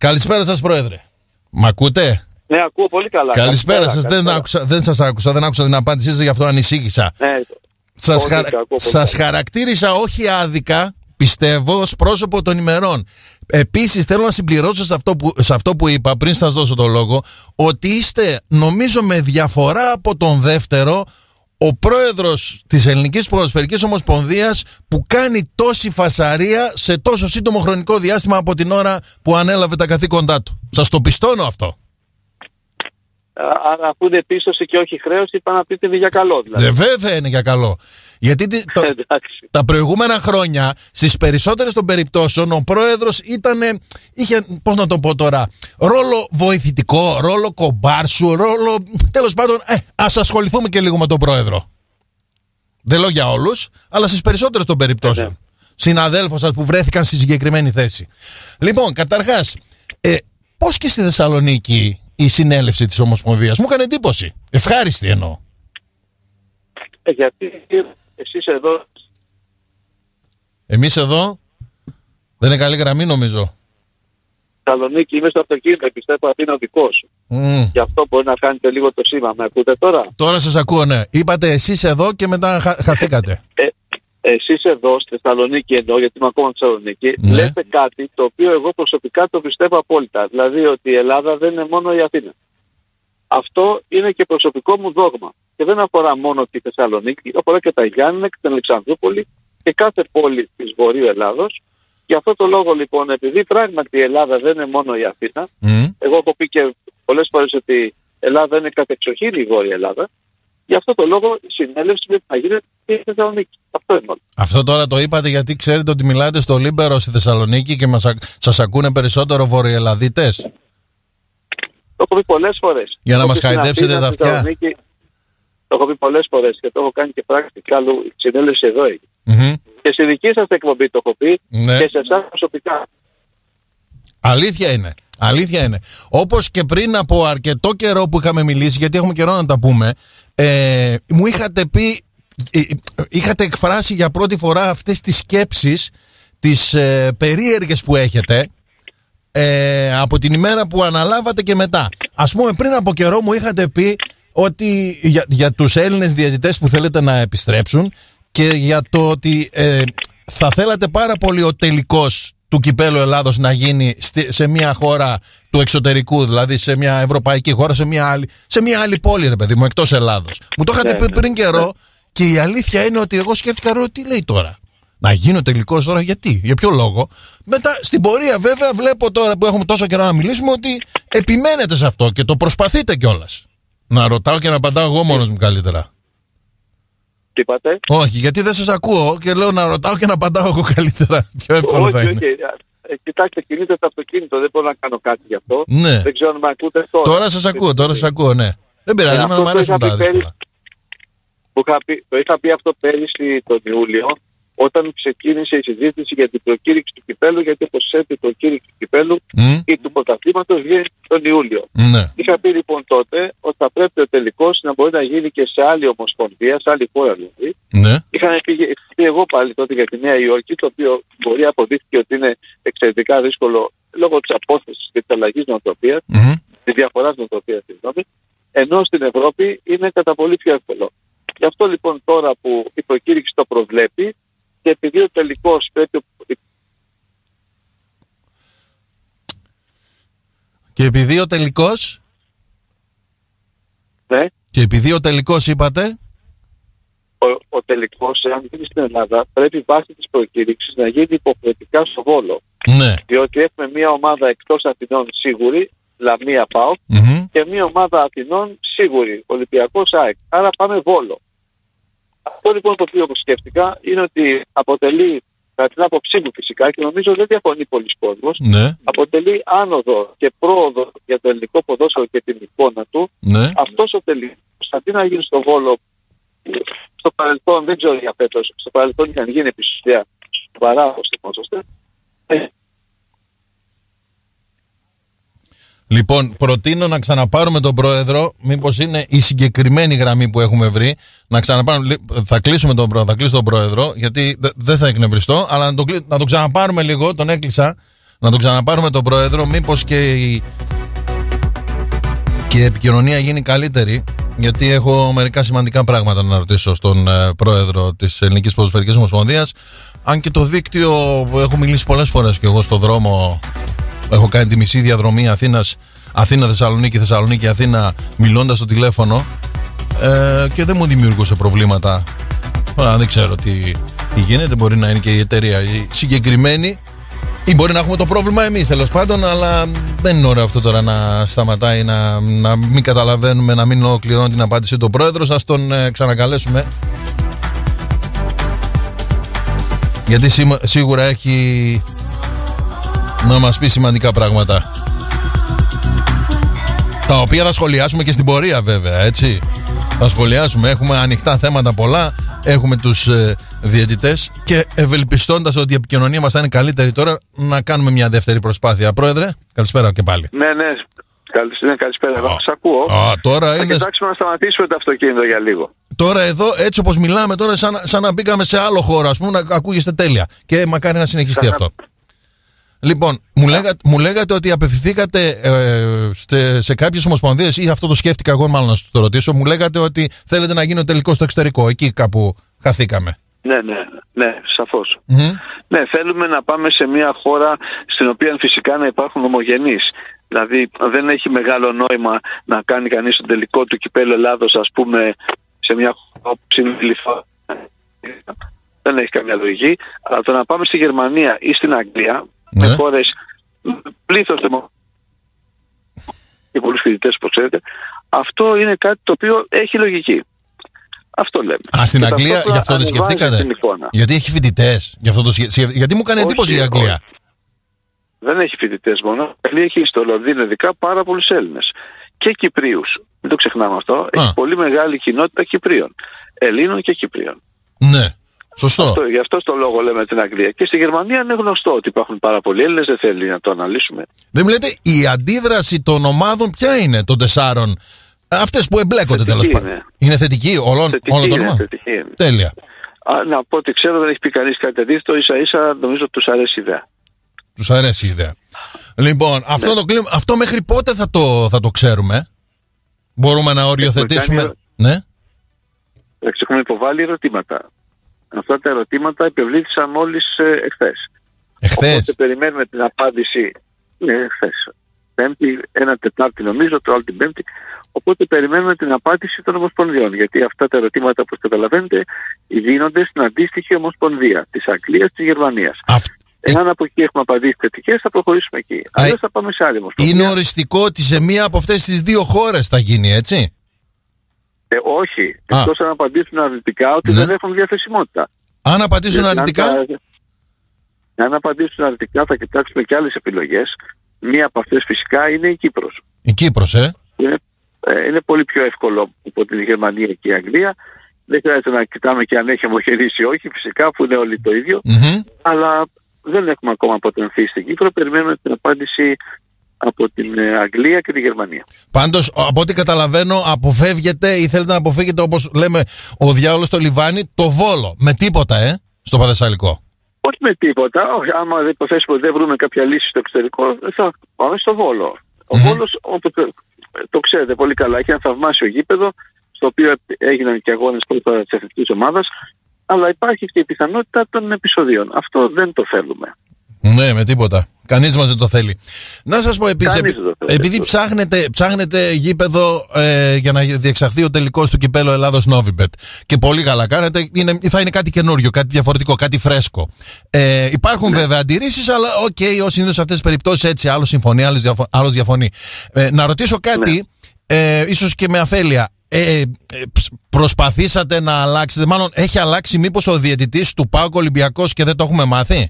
Καλησπέρα σας, Πρόεδρε. Μ' ακούτε? Ναι, ακούω πολύ καλά. Καλησπέρα σας. Δεν σας άκουσα, δεν άκουσα την απάντησή σας, γι' αυτό ανησύχησα. Ναι, σας χαρακτήρισα όχι άδικα, πιστεύω, ως πρόσωπο των ημερών. Επίσης θέλω να συμπληρώσω σε αυτό που είπα πριν σας δώσω το λόγο, ότι είστε, νομίζω με διαφορά από τον δεύτερο, ο πρόεδρος της Ελληνικής Ποδοσφαιρικής Ομοσπονδίας που κάνει τόση φασαρία σε τόσο σύντομο χρονικό διάστημα από την ώρα που ανέλαβε τα καθήκοντά του. Σας το πιστώνω αυτό. Άρα αφού είναι πίστοση και όχι χρέωση, είπα να πείτε για καλό δηλαδή. Βέβαια είναι για καλό. Γιατί τα προηγούμενα χρόνια, στις περισσότερες των περιπτώσεων, ο πρόεδρος είχε, πώς να το πω τώρα, ρόλο βοηθητικό, ρόλο κομπάρσου, ρόλο, τέλος πάντων, ας ασχοληθούμε και λίγο με τον πρόεδρο. Δεν λέω για όλους, αλλά στις περισσότερες των περιπτώσεων. Συναδέλφους σας που βρέθηκαν στη συγκεκριμένη θέση. Λοιπόν, καταρχάς, πώς και στη Θεσσαλονίκη η συνέλευση της Ομοσπονδίας? Μου έκανε εντύπωση. Ευχάριστη εννοώ. Γιατί εσείς εδώ... Εμείς εδώ δεν είναι καλή γραμμή νομίζω. Θεσσαλονίκη, είμαι στο αυτοκίνητο, πιστεύω ότι είναι ο δικός. Γι' αυτό μπορεί να κάνετε λίγο το σήμα. Με ακούτε τώρα? Τώρα σας ακούω, ναι. Είπατε εσείς εδώ και μετά χαθήκατε. Εσείς εδώ στη Θεσσαλονίκη εννοώ, γιατί είμαι ακόμα στη Θεσσαλονίκη, λέτε κάτι το οποίο εγώ προσωπικά το πιστεύω απόλυτα. Δηλαδή ότι η Ελλάδα δεν είναι μόνο η Αθήνα. Αυτό είναι και προσωπικό μου δόγμα. Και δεν αφορά μόνο τη Θεσσαλονίκη, αφορά και τα Γιάννενα και την Αλεξανδρούπολη και κάθε πόλη της Βορείου Ελλάδος. Γι' αυτό το λόγο λοιπόν, επειδή πράγματι η Ελλάδα δεν είναι μόνο η Αθήνα, εγώ έχω πει και πολλές φορές ότι η Ελλάδα είναι κατεξοχήν η Βόρεια Ελλάδα, γι' αυτό το λόγο η συνέλευση πρέπει να γίνεται στη Θεσσαλονίκη. Αυτό είναι όλο. Αυτό τώρα το είπατε γιατί ξέρετε ότι μιλάτε στο Λίμπερο στη Θεσσαλονίκη και σας ακούνε περισσότερο Βορειοελλαδίτες? Το έχω πει πολλές φορές. Για να μας χαϊδέψετε τα αυτιά. Το έχω πει πολλές φορές και το έχω κάνει και πρακτικά, η συνέλευση εδώ έγινε. Και στη δική σας εκπομπή το έχω πει, και σε εσάς προσωπικά. Αλήθεια είναι. Όπως και πριν από αρκετό καιρό που είχαμε μιλήσει, γιατί έχουμε καιρό να τα πούμε, μου είχατε εκφράσει για πρώτη φορά αυτές τις σκέψεις, τις περίεργες που έχετε, από την ημέρα που αναλάβατε και μετά. Ας πούμε πριν από καιρό μου είχατε πει ότι για τους Έλληνες διαιτητές που θέλετε να επιστρέψουν και για το ότι θα θέλατε πάρα πολύ ο τελικός του Κυπέλλου Ελλάδος να γίνει σε μια χώρα του εξωτερικού, δηλαδή σε μια ευρωπαϊκή χώρα, σε μια άλλη πόλη, ρε παιδί μου, εκτός Ελλάδος. Μου το είχατε πει πριν καιρό και η αλήθεια είναι ότι εγώ σκέφτηκα, τι λέει τώρα? Να γίνω τελικός τώρα, γιατί, για ποιο λόγο? Μετά στην πορεία βέβαια βλέπω τώρα που έχουμε τόσο καιρό να μιλήσουμε ότι επιμένετε σε αυτό και το προσπαθείτε κιόλας. Να ρωτάω και να απαντάω εγώ μόνος μου καλύτερα. Τι είπατε? Όχι, γιατί δεν σας ακούω και λέω να ρωτάω και να απαντάω εγώ καλύτερα. Πιο εύκολο θα είναι. Όχι. Κοιτάξτε, κινείται το αυτοκίνητο, δεν μπορώ να κάνω κάτι γι' αυτό. Ναι. Δεν ξέρω αν με ακούτε τώρα. Τώρα σας ακούω, ναι. Δεν πειράζει, να μου αρέσουν τα δύσκολα. Το είχα πει αυτό πέρυσι τον Ιούλιο, όταν ξεκίνησε η συζήτηση για την προκήρυξη του κυπέλλου, γιατί όπως ξέρετε η προκήρυξη του κυπέλλου ή του πρωταθλήματος βγαίνει τον Ιούλιο. Είχα πει λοιπόν τότε ότι θα πρέπει ο τελικός να μπορεί να γίνει και σε άλλη ομοσπονδία, σε άλλη χώρα δηλαδή. Είχα πει εγώ πάλι τότε για τη Νέα Υόρκη, το οποίο μπορεί αποδείχθηκε ότι είναι εξαιρετικά δύσκολο λόγω της απόστασης και της αλλαγής νοοτροπίας, της διαφοράς νοοτροπίας, ενώ στην Ευρώπη είναι κατά πολύ πιο εύκολο. Γι' αυτό λοιπόν τώρα που η προκήρυξη το προβλέπει, και επειδή ο τελικός πρέπει... Και επειδή ο τελικός... Ναι. Και επειδή ο τελικός είπατε... Ο τελικός, αν γίνει στην Ελλάδα, πρέπει βάσει της προκήρυξης να γίνει υποχρεωτικά στο Βόλο. Ναι. Διότι έχουμε μια ομάδα εκτός Αθηνών σίγουρη, Λαμία ΠΑΟΚ, και μια ομάδα Αθηνών σίγουρη, Ολυμπιακός ΑΕΚ. Άρα πάμε Βόλο. Αυτό λοιπόν το οποίο σκέφτηκα είναι ότι αποτελεί, κατά την άποψή μου φυσικά, και νομίζω δεν διαφωνεί πολλοί κόσμος, αποτελεί άνοδο και πρόοδο για το ελληνικό ποδόσφαιρο και την εικόνα του. Αυτός ο τελικός, αντί να γίνει στο Βόλο, στο παρελθόν, δεν ξέρω για φέτος, στο παρελθόν είχαν γίνει επεισόδια σοβαρά, όπως θυμόσαστε. Λοιπόν, προτείνω να ξαναπάρουμε τον πρόεδρο, μήπως είναι η συγκεκριμένη γραμμή που έχουμε βρει. Να ξαναπάρουμε, θα κλείσω τον πρόεδρο, γιατί δεν θα εκνευριστώ, αλλά να το ξαναπάρουμε λίγο, τον έκλεισα. να τον ξαναπάρουμε τον πρόεδρο, μήπως και η επικοινωνία γίνει καλύτερη. Γιατί έχω μερικά σημαντικά πράγματα να ρωτήσω στον πρόεδρο της Ελληνικής Ποδοσφαιρικής Ομοσπονδίας. Αν και το δίκτυο, έχω μιλήσει πολλές φορές και εγώ στο δρόμο, έχω κάνει τη μισή διαδρομή Αθήνα-Θεσσαλονίκη, Θεσσαλονίκη-Αθήνα, μιλώντας στο τηλέφωνο, και δεν μου δημιουργούσε προβλήματα. Δεν ξέρω τι γίνεται, μπορεί να είναι και η εταιρεία η συγκεκριμένη, ή μπορεί να έχουμε το πρόβλημα εμείς, τέλος πάντων, αλλά δεν είναι ωραίο αυτό τώρα να σταματάει, να μην καταλαβαίνουμε, να μην ολοκληρώνει την απάντηση του πρόεδρος. Ας τον ξανακαλέσουμε, γιατί σίγουρα έχει να μας πει σημαντικά πράγματα, τα οποία θα σχολιάσουμε και στην πορεία, βέβαια, έτσι. Θα σχολιάσουμε, έχουμε ανοιχτά θέματα πολλά, έχουμε τους διαιτητές, και ευελπιστώντας ότι η επικοινωνία μας θα είναι καλύτερη τώρα, να κάνουμε μια δεύτερη προσπάθεια. Πρόεδρε, καλησπέρα και πάλι. Ναι, καλησπέρα. Σας ακούω. Τώρα θα κοιτάξουμε να σταματήσουμε το αυτοκίνητο για λίγο. Τώρα εδώ, έτσι όπως μιλάμε τώρα, σαν να μπήκαμε σε άλλο χώρο, ας πούμε, να ακούγεστε τέλεια. Και μακάρι να συνεχιστεί αυτό. Λοιπόν, μου λέγατε ότι απευθυνθήκατε σε κάποιες ομοσπονδίες, ή αυτό το σκέφτηκα εγώ μάλλον να σου το ρωτήσω. Μου λέγατε ότι θέλετε να γίνει ο τελικός στο εξωτερικό. Εκεί κάπου χαθήκαμε. Ναι, σαφώς. Ναι, θέλουμε να πάμε σε μια χώρα στην οποία φυσικά να υπάρχουν ομογενείς. Δηλαδή δεν έχει μεγάλο νόημα να κάνει κανείς το τελικό του κυπέλλου Ελλάδος, ας πούμε, σε μια χώρα που είναι λιφά. Δεν έχει καμία λογική. Αλλά το να πάμε στη Γερμανία ή στην Αγγλία, με χώρες πλήθος και πολλούς φοιτητές, όπως ξέρετε, αυτό είναι κάτι το οποίο έχει λογική. Αυτό λέμε. Στην Αγγλία, γι' αυτό δεν σκεφτήκατε? Γιατί έχει φοιτητές? Γιατί μου κάνει εντύπωση η Αγγλία. Δεν έχει φοιτητές μόνο. Η Αγγλία έχει στο Λονδίνο ειδικά πάρα πολλούς Έλληνες. Και Κυπρίους. Μην το ξεχνάμε αυτό. Έχει πολύ μεγάλη κοινότητα Κυπρίων. Ελλήνων και Κυπρίων. Ναι. Σωστό. Γι' αυτό το λόγο λέμε την Αγγλία. Και στη Γερμανία είναι γνωστό ότι υπάρχουν πάρα πολλοί Έλληνες, δεν θέλει να το αναλύσουμε. Δεν μου λέτε, η αντίδραση των ομάδων ποια είναι, των 4? Αυτές που εμπλέκονται, τέλος πάντων. Είναι θετική όλων των ομάδων? Τέλεια. Να πω ότι ξέρω, δεν έχει πει κανείς κάτι αντίθετο. Ίσα-ίσα νομίζω τους αρέσει η ιδέα. Τους αρέσει η ιδέα. Λοιπόν, αυτό μέχρι πότε θα το ξέρουμε? Μπορούμε να οριοθετήσουμε? Ναι. Έχουμε υποβάλει ερωτήματα. Αυτά τα ερωτήματα υπευλήθησαν μόλις εχθές. Οπότε περιμένουμε την απάντηση εχθές. Πέμπτη, ένα Τετάρτη νομίζω, το άλλο την Πέμπτη. Οπότε περιμένουμε την απάντηση των ομοσπονδιών. Γιατί αυτά τα ερωτήματα, όπως καταλαβαίνετε, δίνονται στην αντίστοιχη ομοσπονδία της Αγγλίας, της Γερμανίας. Εάν από εκεί έχουμε απαντήσει θετικές, θα προχωρήσουμε εκεί. Αλλιώς θα πάμε σε άλλη ομοσπονδία. Είναι οριστικό ότι σε μία από αυτές τις δύο χώρες θα γίνει, έτσι? Όχι. Εκτός αν απαντήσουν αρνητικά ότι δεν έχουν διαθεσιμότητα. Αν απαντήσουν αρνητικά? Αν απαντήσουν αρνητικά θα κοιτάξουμε και άλλες επιλογές. Μία από αυτές φυσικά είναι η Κύπρος. Η Κύπρος, είναι πολύ πιο εύκολο από την Γερμανία και η Αγγλία. Δεν χρειάζεται να κοιτάμε και αν έχει ομογενείς ή όχι, φυσικά, που είναι όλοι το ίδιο. Αλλά δεν έχουμε ακόμα αποτενθεί στην Κύπρο. Περιμένουμε την απάντηση από την Αγγλία και τη Γερμανία. Πάντως, από ό,τι καταλαβαίνω, αποφεύγετε ή θέλετε να αποφύγετε, όπως λέμε, ο διάολος στο λιβάνι, το Βόλο. Με τίποτα, στο Παδεσσαλικό. Όχι με τίποτα. Όχι, άμα δεν υποθέσουμε ότι δεν βρούμε κάποια λύση στο εξωτερικό, θα πάμε στο Βόλο. Ο Βόλος, όπως το ξέρετε πολύ καλά, έχει ένα θαυμάσιο γήπεδο, στο οποίο έγιναν και αγώνες πρώτα της εθνικής ομάδας, αλλά υπάρχει και η πιθανότητα των επεισοδίων. Αυτό δεν το θέλουμε. Ναι, με τίποτα. Κανείς μας δεν το θέλει. Να σας πω επίσης, επειδή ψάχνετε γήπεδο για να διεξαχθεί ο τελικός του κυπέλλου Ελλάδος Novibet, και πολύ καλά κάνετε, θα είναι κάτι καινούριο, κάτι διαφορετικό, κάτι φρέσκο. Υπάρχουν βέβαια αντιρρήσεις, αλλά όσοι είναι σε αυτές τις περιπτώσεις, έτσι, άλλος συμφωνεί, άλλος διαφωνεί. Να ρωτήσω κάτι, ίσως και με αφέλεια. Προσπαθήσατε να αλλάξετε, μάλλον έχει αλλάξει μήπως ο διαιτητής του ΠΑΟΚ Ολυμπιακός και δεν το έχουμε μάθει?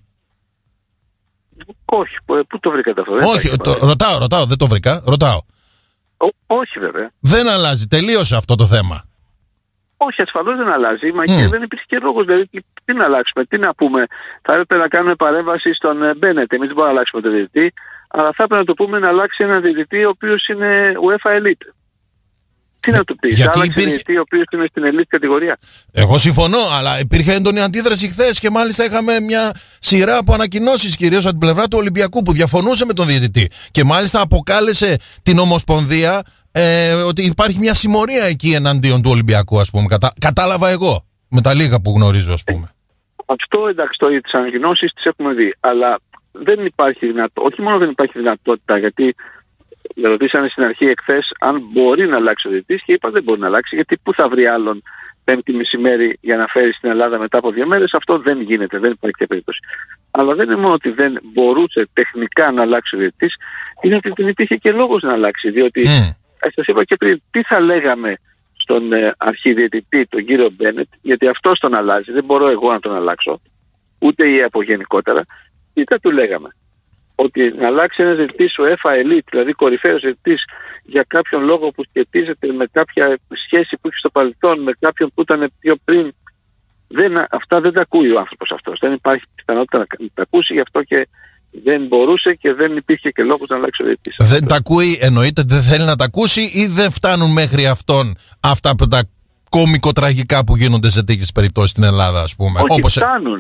Όχι, πού το βρήκατε αυτό? Όχι, ρωτάω, δεν το βρήκα, ρωτάω. Όχι βέβαια. Δεν αλλάζει, τελείωσε αυτό το θέμα. Όχι, ασφαλώς δεν αλλάζει, μα και δεν υπήρχε και λόγος, δηλαδή τι να αλλάξουμε, τι να πούμε. Θα έπρεπε να κάνουμε παρέμβαση στον Μπένετ, εμείς δεν μπορούμε να αλλάξουμε τον διαιτητή, αλλά θα έπρεπε να το πούμε να αλλάξει έναν διαιτητή ο οποίος είναι UEFA Elite. Τι να του πεις, άλλαξε διαιτητή ο οποίος είναι στην ελίτ κατηγορία. Εγώ συμφωνώ, αλλά υπήρχε έντονη αντίδραση χθες και μάλιστα είχαμε μια σειρά από ανακοινώσεις, κυρίως από την πλευρά του Ολυμπιακού, που διαφωνούσε με τον διαιτητή. Και μάλιστα αποκάλεσε την Ομοσπονδία ότι υπάρχει μια συμμορία εκεί εναντίον του Ολυμπιακού, ας πούμε. Κατάλαβα εγώ, με τα λίγα που γνωρίζω, ας πούμε. Αυτό εντάξει, τις ανακοινώσεις τις έχουμε δει, αλλά δεν υπάρχει δυνατότητα, όχι μόνο δεν υπάρχει δυνατότητα, γιατί με ρωτήσανε στην αρχή εχθές αν μπορεί να αλλάξει ο διαιτητής και είπα δεν μπορεί να αλλάξει, γιατί πού θα βρει άλλον Πέμπτη μεσημέρι για να φέρει στην Ελλάδα μετά από 2 μέρες, αυτό δεν γίνεται, δεν υπάρχει τέτοια περίπτωση. Αλλά δεν είναι μόνο ότι δεν μπορούσε τεχνικά να αλλάξει ο διαιτητής, είναι ότι δεν υπήρχε και λόγος να αλλάξει, διότι σας είπα και πριν, τι θα λέγαμε στον αρχιδιαιτητή, τον κύριο Μπένετ, γιατί αυτός τον αλλάζει, δεν μπορώ εγώ να τον αλλάξω, ούτε η ΕΠΟ γενικότερα, τι θα του λέγαμε? Ότι να αλλάξει ένας διαιτητής ο ΕΦΑ Elite, δηλαδή κορυφαίος διαιτητής, για κάποιον λόγο που σχετίζεται με κάποια σχέση που έχει στο παρελθόν, με κάποιον που ήταν πιο πριν, αυτά δεν τα ακούει ο άνθρωπος αυτός. Δεν υπάρχει πιθανότητα να τα ακούσει, γι' αυτό και δεν μπορούσε και δεν υπήρχε και λόγος να αλλάξει ο διαιτητής. Δεν τα ακούει, εννοείται ότι δεν θέλει να τα ακούσει, ή δεν φτάνουν μέχρι αυτόν αυτά που τα κωμικοτραγικά που γίνονται σε τέτοιες περιπτώσεις στην Ελλάδα, ας πούμε? Όχι, όπως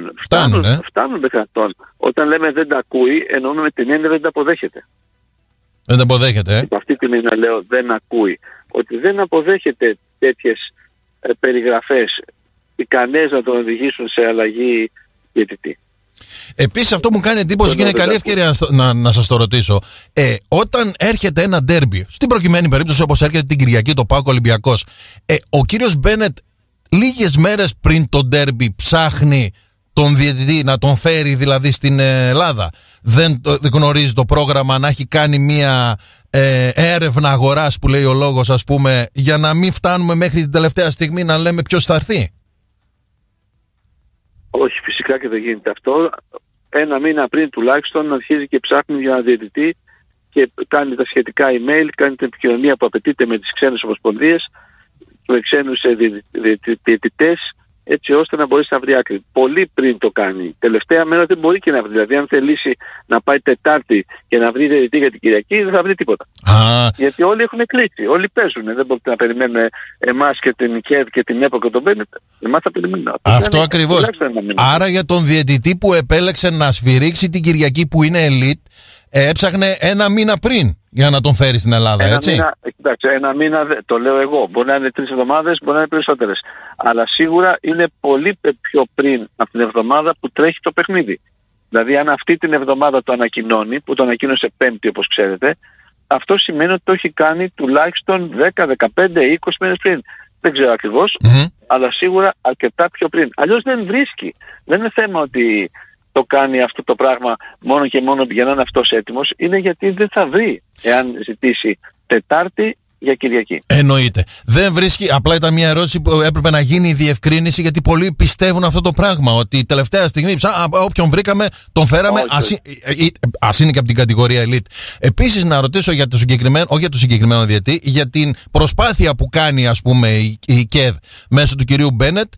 φτάνουν μέχρι αυτόν. Όταν λέμε δεν τα ακούει, εννοούμε με την έννοια δεν τα αποδέχεται. Δεν τα αποδέχεται, Από αυτή τη στιγμή λέω δεν ακούει. Ότι δεν αποδέχεται τέτοιες περιγραφές ικανές να τον οδηγήσουν σε αλλαγή διαιτητή. Επίσης αυτό μου κάνει εντύπωση και είναι καλή ευκαιρία να σας το ρωτήσω. Όταν έρχεται ένα ντέρμπι, στην προκειμένη περίπτωση όπως έρχεται την Κυριακή το ΠΑΟΚ Ολυμπιακός, ο κύριος Μπένετ λίγες μέρες πριν το ντέρμπι ψάχνει τον διαιτητή να τον φέρει δηλαδή στην Ελλάδα? Δεν γνωρίζει το πρόγραμμα να έχει κάνει μια έρευνα αγοράς που λέει ο λόγος, ας πούμε, για να μην φτάνουμε μέχρι την τελευταία στιγμή να λέμε ποιος θα έρθει? Όχι, φυσικά και δεν γίνεται αυτό. 1 μήνα πριν τουλάχιστον αρχίζει και ψάχνει για ένα διαιτητή και κάνει τα σχετικά email, κάνει την επικοινωνία που απαιτείται με τις ξένες ομοσπονδίες, με ξένους διαιτητές, έτσι ώστε να μπορέσει να βρει άκρη. Πολύ πριν το κάνει. Τελευταία μέρα δεν μπορεί και να βρει. Δηλαδή αν θελήσει να πάει Τετάρτη και να βρει διαιτητή για την Κυριακή, δεν θα βρει τίποτα. Γιατί όλοι έχουν κλείσει, όλοι παίζουν. Δεν μπορείτε να περιμένουν εμάς και την ΚΕΔ και την ΕΠΟ και τον Μπένετ. Εμάς θα περιμένουμε. Αυτό ακριβώς. Άρα για τον διαιτητή που επέλεξε να σφυρίξει την Κυριακή που είναι elite, έψαχνε 1 μήνα πριν για να τον φέρει στην Ελλάδα, έτσι? Κοιτάξτε, 1 μήνα, το λέω εγώ. Μπορεί να είναι 3 εβδομάδες, μπορεί να είναι περισσότερες. Αλλά σίγουρα είναι πολύ πιο πριν από την εβδομάδα που τρέχει το παιχνίδι. Δηλαδή αν αυτή την εβδομάδα το ανακοινώνει, που το ανακοίνωσε Πέμπτη όπως ξέρετε, αυτό σημαίνει ότι το έχει κάνει τουλάχιστον 10, 15, 20 μέρες πριν. Δεν ξέρω ακριβώς, αλλά σίγουρα αρκετά πιο πριν. Αλλιώς δεν βρίσκει. Δεν είναι θέμα ότι το κάνει αυτό το πράγμα μόνο και μόνο για να είναι αυτός έτοιμος, είναι γιατί δεν θα βρει εάν ζητήσει Τετάρτη για Κυριακή. Εννοείται. Δεν βρίσκει, απλά ήταν μια ερώτηση που έπρεπε να γίνει η διευκρίνηση, γιατί πολλοί πιστεύουν αυτό το πράγμα, ότι τελευταία στιγμή όποιον βρήκαμε τον φέραμε, ας είναι και από την κατηγορία elite. Επίσης να ρωτήσω για το συγκεκριμένο, όχι για το συγκεκριμένο διαιτητή, για την προσπάθεια που κάνει, ας πούμε, η ΚΕΔ μέσω του κυρίου Μπένετ.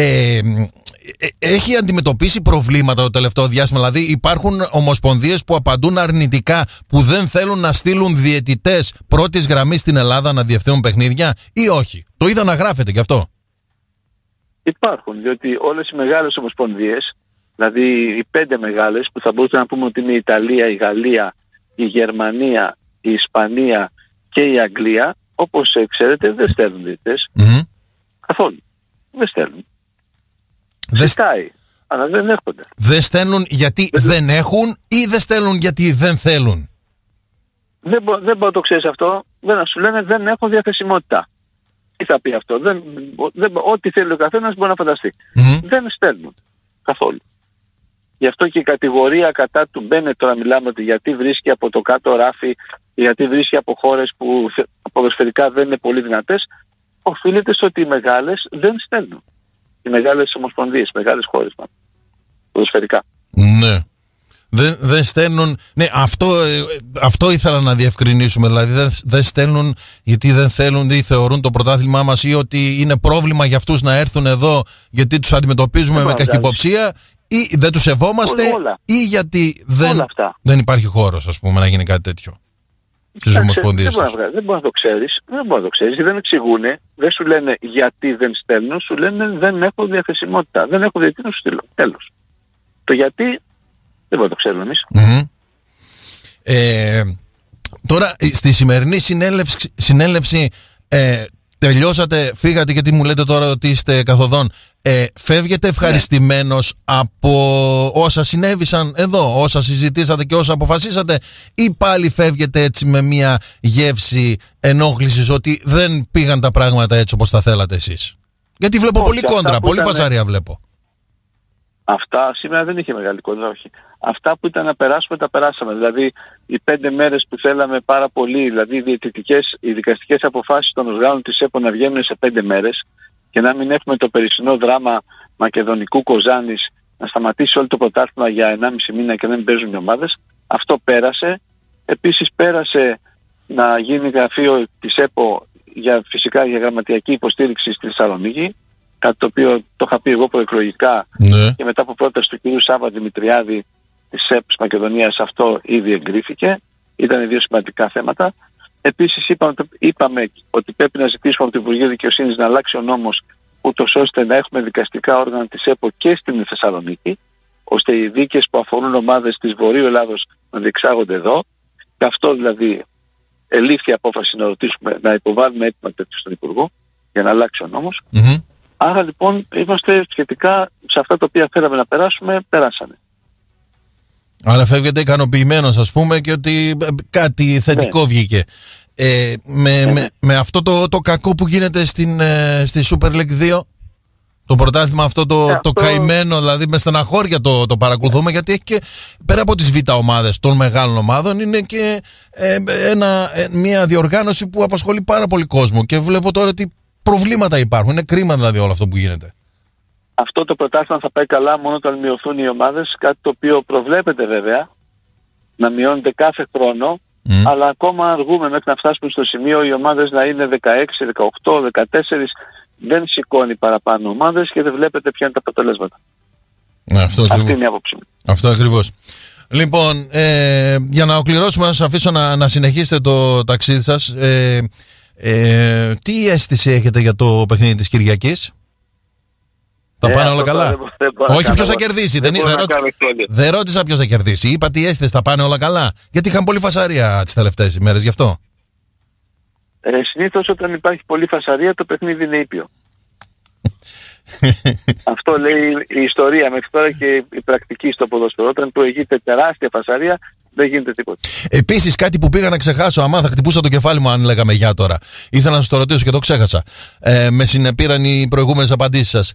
Έχει αντιμετωπίσει προβλήματα το τελευταίο διάστημα? Δηλαδή υπάρχουν ομοσπονδίες που απαντούν αρνητικά, που δεν θέλουν να στείλουν διαιτητές πρώτης γραμμής στην Ελλάδα να διευθύνουν παιχνίδια, ή όχι? Το είδα να γράφεται γι' αυτό. Υπάρχουν, διότι όλες οι μεγάλες ομοσπονδίες, δηλαδή οι 5 μεγάλες που θα μπορούσαμε να πούμε ότι είναι η Ιταλία, η Γαλλία, η Γερμανία, η Ισπανία και η Αγγλία, όπως ξέρετε δεν στέλνουν διαιτητές. Καθόλου. Δεν στέλνουν. Ζητάει, αλλά δεν έρχονται. Δεν στέλνουν γιατί δεν έχουν, ή δεν στέλνουν γιατί δεν θέλουν? Δεν μπορεί να το ξέρεις αυτό. Σου λένε δεν έχουν διαθεσιμότητα. Τι θα πει αυτό? Ό,τι θέλει ο καθένας μπορεί να φανταστεί. Δεν στέλνουν καθόλου. Γι' αυτό και η κατηγορία κατά του Μπένετ, τώρα μιλάμε ότι γιατί βρίσκει από το κάτω ράφι, γιατί βρίσκει από χώρες που ποδοσφαιρικά δεν είναι πολύ δυνατές, οφείλεται στο ότι οι μεγάλες δεν στέλνουν. Οι μεγάλες ομοσπονδίες, οι μεγάλες χώρες ποδοσφαιρικά. Ναι. Δεν στέλνουν. Ναι, αυτό ήθελα να διευκρινίσουμε. Δηλαδή δεν στέλνουν γιατί δεν θέλουν ή θεωρούν το πρωτάθλημά μας, ή ότι είναι πρόβλημα για αυτούς να έρθουν εδώ γιατί τους αντιμετωπίζουμε με καχυποψία, ή δεν τους σεβόμαστε, ή γιατί δεν υπάρχει χώρος, ας πούμε, να γίνει κάτι τέτοιο. στις ομοσπονδίες τους. Δεν μπορεί να το ξέρεις. Δεν εξηγούνε, δεν σου λένε γιατί δεν στέλνουν, σου λένε δεν έχω διαθεσιμότητα. Δεν έχω διαιτητή να σου στείλω. Τέλος. Το γιατί δεν μπορούμε να το ξέρουμε εμείς. Τώρα στη σημερινή συνέλευση τελειώσατε, φύγατε, γιατί μου λέτε τώρα ότι είστε καθοδόν. Φεύγετε ευχαριστημένος από όσα συνέβησαν εδώ, όσα συζητήσατε και όσα αποφασίσατε, ή πάλι φεύγετε έτσι με μια γεύση ενόχλησης ότι δεν πήγαν τα πράγματα έτσι όπως τα θέλατε εσείς? Γιατί βλέπω πολύ κόντρα, πολύ φασαρία βλέπω. Αυτά σήμερα δεν είχε μεγάλη κόντρα, όχι. Αυτά που ήταν να περάσουμε, τα περάσαμε. Δηλαδή οι 5 μέρες που θέλαμε πάρα πολύ, δηλαδή οι δικαστικές αποφάσεις των οργάνων της ΕΠΟ να βγαίνουν σε 5 μέρες και να μην έχουμε το περσινό δράμα μακεδονικού Κοζάνης να σταματήσει όλο το πρωτάθλημα για 1,5 μήνα και δεν παίζουν οι ομάδες. Αυτό πέρασε. Επίσης πέρασε να γίνει γραφείο της ΕΠΟ φυσικά για γραμματιακή υποστήριξη στη Θεσσαλονίκη. Κάτι το οποίο το είχα πει εγώ προεκλογικά, και μετά από πρόταση του κ. Σάβα Δημητριάδη της ΕΠΣ Μακεδονίας αυτό ήδη εγκρίθηκε. Ήταν 2 σημαντικά θέματα. Επίσης είπαμε ότι πρέπει να ζητήσουμε από το Υπουργείο Δικαιοσύνης να αλλάξει ο νόμος, ούτως ώστε να έχουμε δικαστικά όργανα της ΕΠΟ και στην Θεσσαλονίκη, ώστε οι δίκες που αφορούν ομάδες της Βορείου Ελλάδος να διεξάγονται εδώ. Και αυτό δηλαδή ελήφθη απόφαση να υποβάλουμε έτοιμα τέτοιο στον Υπουργό για να αλλάξει ο νόμος. Άρα λοιπόν είμαστε σχετικά σε αυτά τα οποία θέλαμε να περάσουμε, περάσανε. Άρα φεύγετε ικανοποιημένος, ας πούμε, και ότι κάτι θετικό βγήκε. Με αυτό το κακό που γίνεται στη Super League 2, το πρωτάθλημα αυτό το καημένο, δηλαδή με στεναχώρια το παρακολουθούμε, γιατί έχει και πέρα από τις β' ομάδες των μεγάλων ομάδων, είναι και μια διοργάνωση που απασχολεί πάρα πολύ κόσμο, και βλέπω τώρα ότι προβλήματα υπάρχουν. Είναι κρίμα δηλαδή όλο αυτό που γίνεται. Αυτό το πρωτάθλημα θα πάει καλά μόνο όταν μειωθούν οι ομάδες, κάτι το οποίο προβλέπεται βέβαια να μειώνεται κάθε χρόνο, αλλά ακόμα αργούμε μέχρι να φτάσουμε στο σημείο οι ομάδες να είναι 16, 18, 14, δεν σηκώνει παραπάνω ομάδες και δεν βλέπετε ποια είναι τα αποτελέσματα. Αυτή είναι η άποψη μου. Αυτό ακριβώς. Λοιπόν, για να ολοκληρώσουμε, να σας αφήσω να συνεχίσετε το ταξίδι σας. Τι αίσθηση έχετε για το παιχνίδι της Κυριακής? Θα πάνε όλα καλά? Όχι ποιος θα κερδίσει. Δεν ρώτησα ποιος θα κερδίσει. Είπα τι αίσθηση, θα πάνε όλα καλά? Γιατί είχαν πολύ φασαρία τις τελευταίες ημέρες, γι' αυτό. Συνήθως όταν υπάρχει πολύ φασαρία το παιχνίδι είναι ήπιο. Αυτό λέει η ιστορία μέχρι τώρα και η πρακτική στο ποδόσφαιρο. Όταν προηγείται τεράστια φασαρία δεν γίνεται τίποτα. Επίσης, κάτι που πήγα να ξεχάσω, αμά θα χτυπούσα το κεφάλι μου αν λέγαμε για τώρα. Ήθελα να σας το ρωτήσω και το ξέχασα. Με συνεπήραν οι προηγούμενες απαντήσεις σας.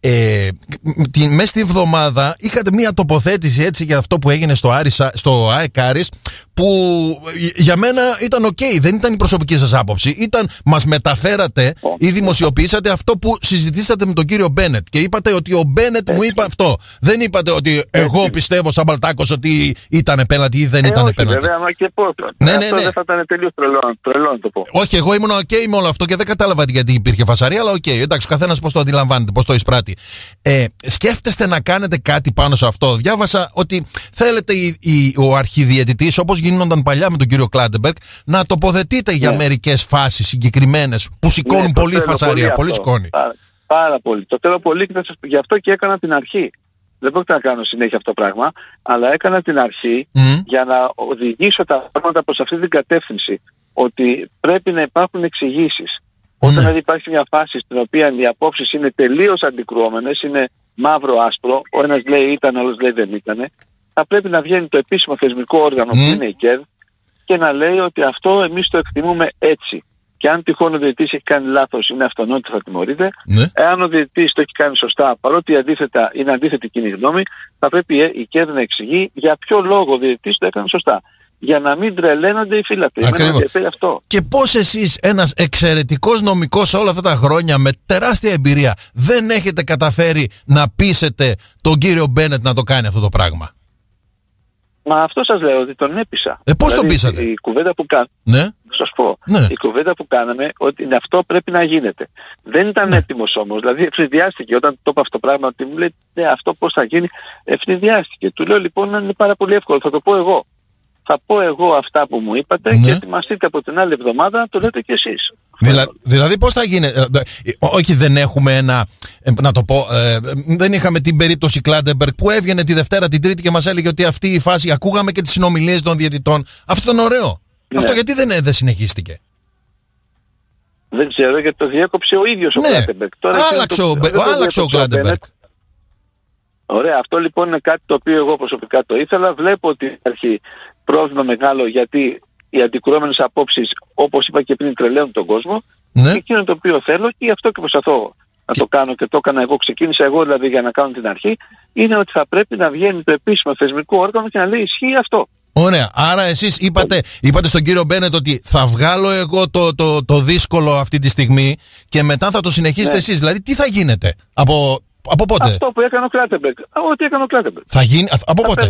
Μέσα στη εβδομάδα είχατε μία τοποθέτηση έτσι για αυτό που έγινε στο ΑΕΚ Άρης, που για μένα ήταν ok, δεν ήταν η προσωπική σας άποψη. Μας μεταφέρατε ή δημοσιοποιήσατε αυτό που συζητήσατε με τον κύριο Μπένετ και είπατε ότι ο Μπένετ μου είπε αυτό. Δεν είπατε ότι εγώ πιστεύω σαν Μπαλτάκος ότι ήταν πέναλτι ή δεν ήταν πέναλτι. Βέβαια, μα και πότε. Αυτό δεν θα ήταν τελείως τρελό να το πω. Όχι, εγώ ήμουν ok με όλο αυτό και δεν κατάλαβα γιατί υπήρχε φασαρία, αλλά ok, εντάξει, ο καθένας πώς το αντιλαμβάνεται, πώς το εισπράττει. Σκέφτεστε να κάνετε κάτι πάνω σε αυτό? Διάβασα ότι θέλετε ο αρχιδιαιτητής, όπως γίνονταν παλιά με τον κύριο Κλάντεμπεργκ, να τοποθετείτε για μερικές φάσεις συγκεκριμένες που σηκώνουν πολύ φασαρία, πολύ σκόνη. Πάρα πολύ. Το θέλω πολύ και γι' αυτό και έκανα την αρχή. Δεν πρόκειται να κάνω συνέχεια αυτό το πράγμα, αλλά έκανα την αρχή για να οδηγήσω τα πράγματα προς αυτή την κατεύθυνση. Ότι πρέπει να υπάρχουν εξηγήσεις. Όταν υπάρχει μια φάση στην οποία οι απόψεις είναι τελείως αντικρουόμενες, είναι μαύρο-άσπρο, ο ένας λέει ήταν, ο άλλος λέει δεν ήταν, θα πρέπει να βγαίνει το επίσημο θεσμικό όργανο που είναι η ΚΕΔ και να λέει ότι αυτό εμείς το εκτιμούμε έτσι. Και αν τυχόν ο διαιτητής έχει κάνει λάθος, είναι αυτονόητο, θα τιμωρείται. Εάν ο διαιτητής το έχει κάνει σωστά, παρότι αντίθετα είναι αντίθετη κοινή γνώμη, θα πρέπει η ΚΕΔ να εξηγεί για ποιο λόγο ο διαιτητής το έκανε σωστά. Για να μην τρελαίνονται οι φύλακες. Αυτό. Και πώς εσείς, ένας εξαιρετικός νομικός όλα αυτά τα χρόνια με τεράστια εμπειρία, δεν έχετε καταφέρει να πείσετε τον κύριο Μπένετ να το κάνει αυτό το πράγμα? Μα αυτό σας λέω, ότι τον έπεισα. Πώς τον πείσατε? Η κουβέντα που σας πω. Η κουβέντα που κάναμε ότι αυτό πρέπει να γίνεται. Δεν ήταν έτοιμος όμως. Δηλαδή ευνηδιάστηκε όταν το είπα αυτό το πράγμα, ότι μου λέει αυτό πώς θα γίνει, ευνηδιάστηκε. Του λέω λοιπόν είναι πάρα πολύ εύκολο, θα το πω εγώ. θα πω εγώ αυτά που μου είπατε και ετοιμαστείτε από την άλλη εβδομάδα να το λέτε κι εσείς. Δηλαδή πώς θα γίνει, όχι δεν έχουμε να το πω, δεν είχαμε την περίπτωση Κλάντεμπεργκ που έβγαινε τη Δευτέρα, την Τρίτη και μας έλεγε ότι αυτή η φάση, ακούγαμε και τις συνομιλίες των διαιτητών, αυτό ήταν ωραίο. Αυτό γιατί δεν συνεχίστηκε? Δεν ξέρω, γιατί το διέκοψε ο ίδιος ο Κλάντεμπεργκ. Άλλαξε ο Κλάντεμπεργκ. Ωραία, αυτό λοιπόν είναι κάτι το οποίο εγώ προσωπικά το ήθελα. Βλέπω ότι υπάρχει πρόβλημα μεγάλο, γιατί οι αντικρουόμενες απόψεις, όπως είπα και πριν, τρελαίνουν τον κόσμο. Και εκείνο το οποίο θέλω, και αυτό και προσπαθώ να το κάνω και το έκανα εγώ, ξεκίνησα εγώ δηλαδή για να κάνω την αρχή, είναι ότι θα πρέπει να βγαίνει το επίσημο θεσμικό όργανο και να λέει ισχύει αυτό. Ωραία, άρα εσείς είπατε στον κύριο Μπένετ ότι θα βγάλω εγώ το δύσκολο αυτή τη στιγμή και μετά θα το συνεχίσετε εσείς. Δηλαδή τι θα γίνεται από πότε? Αυτό που έκανε ο Κλάντεμπεργκ. Ό,τι έκανε ο Κλάντεμπεργκ. Θα γίνει από πότε?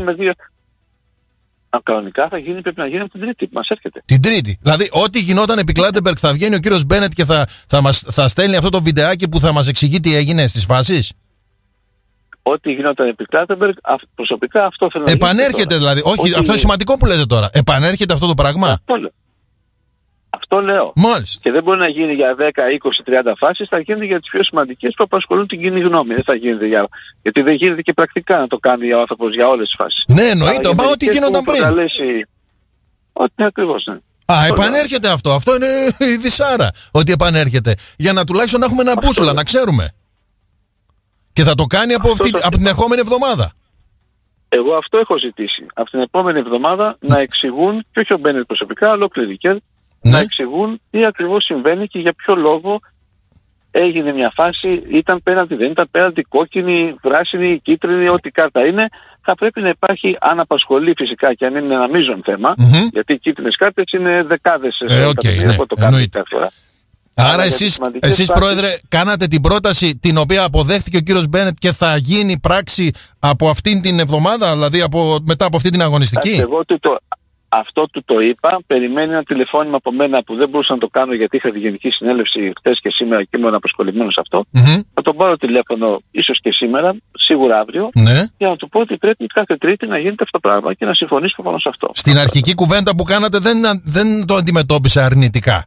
Κανονικά πρέπει να γίνει από την Τρίτη που μας έρχεται. Την Τρίτη. Δηλαδή, ό,τι γινόταν επί Κλάντεμπεργκ θα βγαίνει ο κύριος Μπένετ και θα στέλνει αυτό το βιντεάκι που θα μας εξηγεί τι έγινε στις φάσεις. Ό,τι γινόταν επί Κλάντεμπεργκ, προσωπικά αυτό θέλω να γίνει. Επανέρχεται δηλαδή. Όχι, αυτό είναι σημαντικό που λέτε τώρα. Επανέρχεται αυτό το πράγμα. Αυτό λέω. Μάλιστα. Και δεν μπορεί να γίνει για 10, 20, 30 φάσεις, θα γίνει για τις πιο σημαντικές που απασχολούν την κοινή γνώμη. Δεν θα γίνεται γιατί δεν γίνεται και πρακτικά να το κάνει ο άνθρωπος για όλες τις φάσεις. Ναι, εννοείται. Μα ό,τι γίνονταν πριν. Ό,τι ακριβώς, ναι. Επανέρχεται αυτό. Αυτό είναι η δυσάρα. Ότι επανέρχεται. Για να τουλάχιστον να έχουμε ένα μπούσουλα, να ξέρουμε. Και θα το κάνει από την ερχόμενη εβδομάδα. Εγώ αυτό έχω ζητήσει. Από την επόμενη εβδομάδα να εξηγούν, και όχι ο Μπένετ προσωπικά, ολόκληρη να εξηγούν τι ακριβώς συμβαίνει και για ποιο λόγο έγινε μια φάση, ήταν πέναλτι, δεν ήταν πέναλτι, κόκκινη, πράσινη, κίτρινη, ό,τι κάρτα είναι. Θα πρέπει να υπάρχει, αν απασχολεί φυσικά και αν είναι ένα μείζον θέμα, γιατί οι κίτρινες κάρτες είναι δεκάδες από το κάθε φορά. Άρα εσείς πρόεδρε κάνατε την πρόταση την οποία αποδέχτηκε ο κύριος Μπένετ και θα γίνει πράξη από αυτήν την εβδομάδα, δηλαδή μετά από αυτή την αγωνιστική. Αυτό του το είπα, περιμένει ένα τηλεφώνημα από μένα που δεν μπορούσα να το κάνω γιατί είχα τη γενική συνέλευση χτες και σήμερα και ήμουν απασχολημένος σε αυτό. Θα τον πάρω τηλέφωνο ίσως και σήμερα, σίγουρα αύριο, για να του πω ότι πρέπει κάθε Τρίτη να γίνεται αυτό το πράγμα και να συμφωνήσουμε πάνω σε αυτό. Στην αρχική κουβέντα που κάνατε δεν το αντιμετώπισε αρνητικά.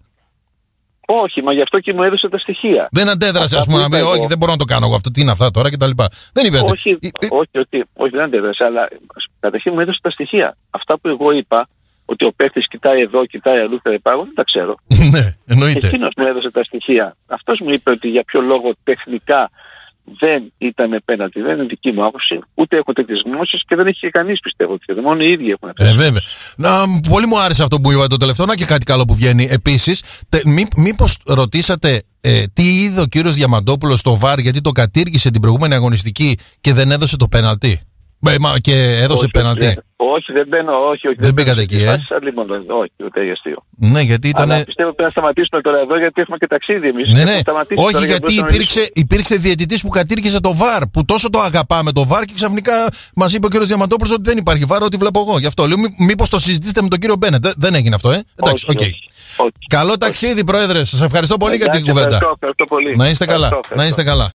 Όχι, μα γι' αυτό και μου έδωσε τα στοιχεία. Δεν αντέδρασε, ας πούμε, να πει, όχι, δεν μπορώ να το κάνω εγώ αυτό, τι είναι αυτά τώρα κτλ. Δεν είπε. Όχι, δεν αντέδρασε, αλλά καταρχήν μου έδωσε τα στοιχεία. Αυτά που εγώ είπα, ότι ο παίκτης κοιτάει εδώ, κοιτάει αλλού, θα υπάρχουν, δεν τα ξέρω. Ναι, εννοείται. Εκείνος μου έδωσε τα στοιχεία. Αυτός μου είπε ότι για ποιο λόγο τεχνικά δεν ήταν πέναλτι. Δεν είναι δική μου άποψη, ούτε έχω τέτοιες γνώσεις και δεν έχει και κανείς, πιστεύω. Μόνο οι ίδιοι έχουν τέτοιες. Βέβαια. Πολύ μου άρεσε αυτό που είπατε το τελευταίο, και κάτι καλό που βγαίνει. Επίσης, μήπως ρωτήσατε τι είδε ο κύριος Διαμαντόπουλος στο VAR, γιατί το κατήργησε την προηγούμενη αγωνιστική και δεν έδωσε το πέναλτι? Και έδωσε πέναλτι. Όχι, δεν μπαίνω, όχι. Δεν πήγατε εκεί, όχι, ούτε αστείο. Ναι, γιατί ήταν. Αλλά πιστεύω πρέπει να σταματήσουμε τώρα εδώ, γιατί έχουμε και ταξίδι εμείς. Ναι. Όχι, γιατί υπήρξε διαιτητής που κατήργησε το VAR, που τόσο το αγαπάμε το VAR και ξαφνικά μας είπε ο κύριος Διαμαντόπουλος ότι δεν υπάρχει VAR, ότι βλέπω εγώ. Γι' αυτό λέω, μήπως το συζητήσετε με τον κύριο Μπένετ. Δεν έγινε αυτό, Εντάξει, οκ. Καλό ταξίδι, πρόεδρε. Σας ευχαριστώ πολύ για την κουβέντα. Να είστε καλά.